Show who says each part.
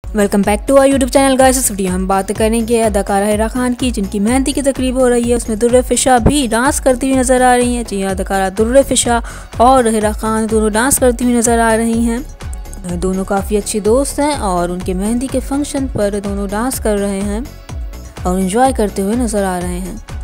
Speaker 1: Welcome back to our YouTube channel guys. इस video हम बात करेंगे अदाकारा हिरा खान की, जिनकी मेहंदी की तकरीब हो रही है। उसमें दुर्रे फिशा भी डांस करती हुई नज़र आ रही हैं। जी हाँ, अदाकारा दुर्रे फिशा और हिरा खान दोनों डांस करती हुई नज़र आ रही हैं। दोनों काफ़ी अच्छी दोस्त हैं और उनके मेहंदी के फंक्शन पर दोनों डांस कर रहे हैं और एंजॉय करते हुए नज़र आ रहे हैं।